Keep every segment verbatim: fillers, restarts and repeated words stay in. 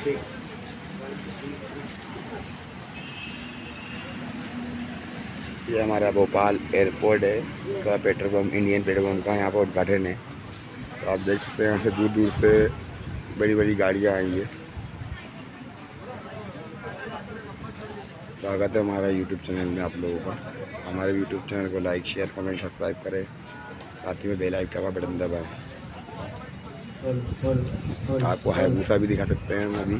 ये हमारा भोपाल एयरपोर्ट है का petrol pump, Indian petrol pump का यहाँ पर उद्घाटन है। तो आप देख सकते हैं यहाँ से दूर दूर से बड़ी बड़ी गाड़ियाँ आई है। स्वागत है हमारा यूट्यूब चैनल में आप लोगों का। हमारे यूट्यूब चैनल को लाइक, शेयर, कमेंट, सब्सक्राइब करें, साथ ही में बेल आइकन का बटन दबाएं। आपको हायाबुसा भी दिखा सकते हैं हम अभी।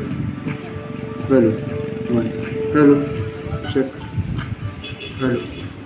Hello, hello, check, hello.